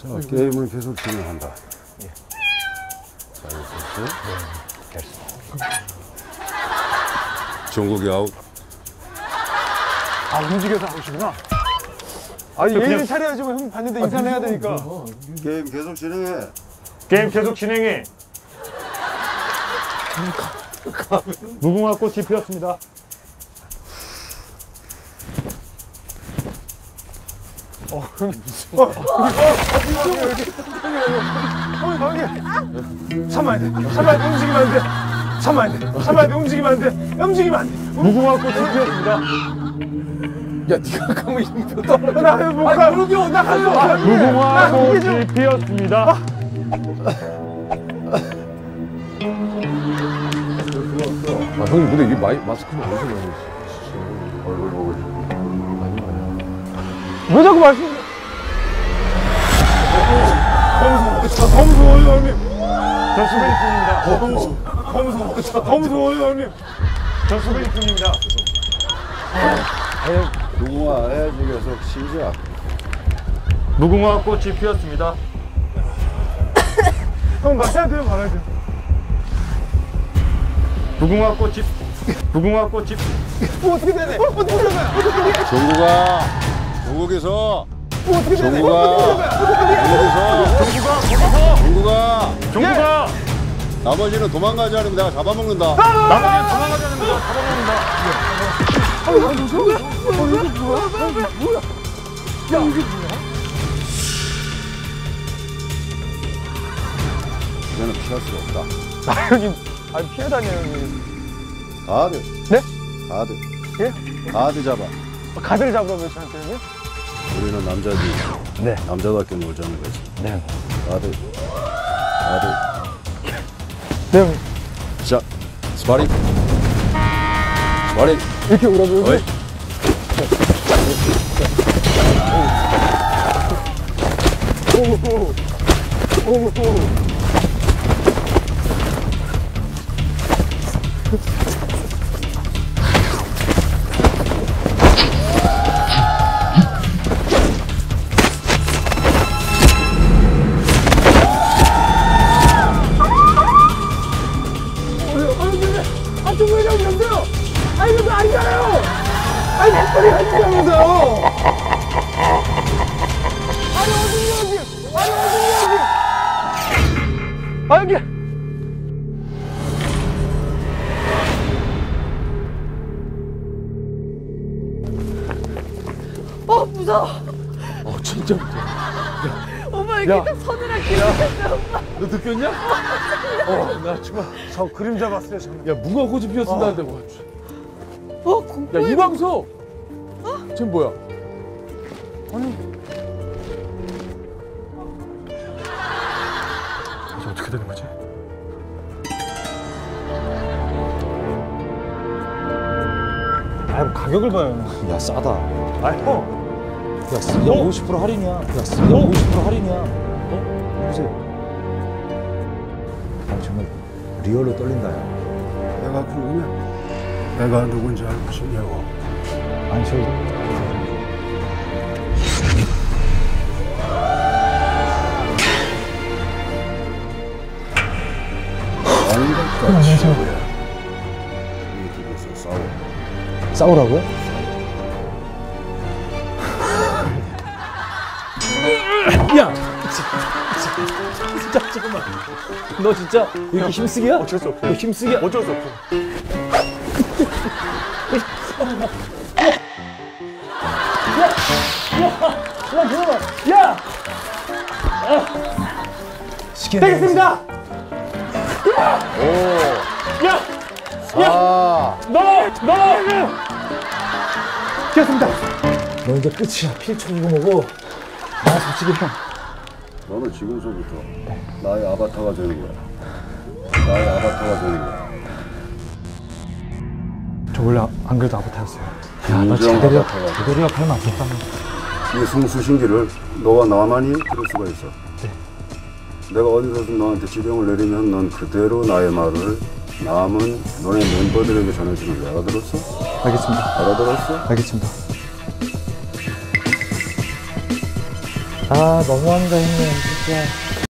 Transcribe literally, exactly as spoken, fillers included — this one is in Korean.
자, 게임을 계속 진행한다. 예. 자, 이렇게. 네, 됐습니다. 종국이 아웃. 아, 움직여서 아웃이구나. 아, 예의를 차려야지. 형 봤는데 인사를 해야 되니까. 게임 계속 진행해. 게임 계속 진행해. 무궁화 꽃이 피었습니다. 어, 형님. 어, 어, 형님. 형님. 참아야 돼. 참아야 돼. 움직이면 안 돼. 참아야 돼. 참아야 돼. 움직이면 안 돼. 움직이면 안 돼. 무궁화 꽃이 피었습니다. 야, 네가 가면 이거 떨어. 나 못 가. 그러게. 나 갔어. 무궁화 꽃이 피었습니다. 아, 형님, 근데 이 마이, 마스크는 어디서 나오지? 얼굴 보고 있어. 아니, 아니. 왜 자꾸 말씀? 검수, 검수워요, 형님. 저 수베이프입니다. 검수, 검수, 검수워요, 형님. 저 수베이프입니다. 무궁화 해야지 계속 시작. 무궁화 꽃이 피었습니다. 형 말해야 돼요, 말해야 돼요. 무궁화 꽃이 무궁화 꽃이 뭐 어떻게 되네? 어떻게 되는 거야? 어떻게 되는 거야? 종국아, 종국에서. 뭐 어떻게 되네? 종국아, 종국에서. 종국아 거기서 종국아, 종국아 나머지는 도망가지 않으면 내가 잡아먹는다. 나머지는 도망가지 않으면 내가 잡아먹는다. 아, 이거 뭐야? 어, 이거 뭐야? 이거 뭐야? 야, 이게 뭐야? 이제는 피할 수 없다. 아, 형님. 아니, 피해 다녀요, 형님. 가드. 네? 가드. 예? 가드 잡아. 가드를 잡으라고요, 저한테, 형님? 우리는 남자지. 네. 남자답게 놀자는 거지. 네. 가드. 가드. 네, 형님. 자, 스파링. 스파링. 이렇게 오라고요? 어이. 오, 오, 오. 아, 좀 왜 이러면서요? 아, 이거 아니잖아요! 아니, 백발이 아니냐면서요! 아니, 어딨냐, 여기! 아니, 어딨냐, 여기! 아, 여기! 어 무서워. 어, 진짜 무서워. 엄마 이렇게 딱 서늘한 기분이었어. 너 느꼈냐? 어, 나 정말. 저 그림자 봤어요, 저는. 야, 무궁화 꽃이 피었습니다는데, 와. 어 공포. 야, 이광석! 쟤 뭐야? 아니, 이제 어떻게 되는 거지? 아, 가격을 봐요. 야, 싸다. 아 형. 야, 쓰, 야, 오십 퍼센트 할인이야. 야, 쓰, 야, 오십 퍼센트 할인이야. 어? 보세요. 아, 정말 리얼로 떨린다, 야. 내가 궁금해. 내가 누군지 알고 싶냐고. 아니, 저기. 아닌 것같이 친구야. 이 집에서 싸워. 싸우라고요? 야! 진짜, 잠깐만. 너 진짜 이렇게 힘쓰기야? 어쩔 수 없어. 너 힘쓰기야? 어쩔 수 없어. 야, 잠깐만. 야! 되겠습니다! 야! 아, 너! 너! 되겠습니다! 너 이제 끝이야. 필 쳐주고 뭐고. 나 솔직히 형. 너는 지금서부터 나의 아바타가 되는 거야. 나의 아바타가 되는 거야. 저 원래 안 그래도 아바타였어요. 야, 너 인정 제대로, 아바타가. 제대로 역할은 없었다. 이 승수신기를 너와 나만이 들을 수가 있어. 내가 어디서든 너한테 지령을 내리면 넌 그대로 나의 말을 남은 너네 멤버들에게 전해주는 거야. 알아들었어? 알겠습니다. 알아들었어? 알겠습니다. 아, 너무한다, 형님, 진짜.